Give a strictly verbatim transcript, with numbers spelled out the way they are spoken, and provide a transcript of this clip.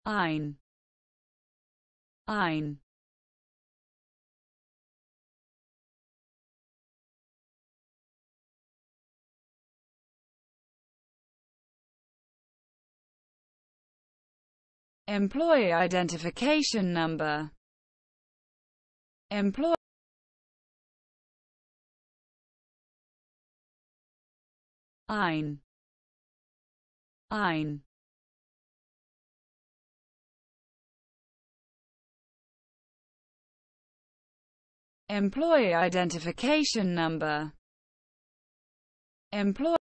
ein, ein. Employee identification number. Employee ein, ein. Employee identification number. Employee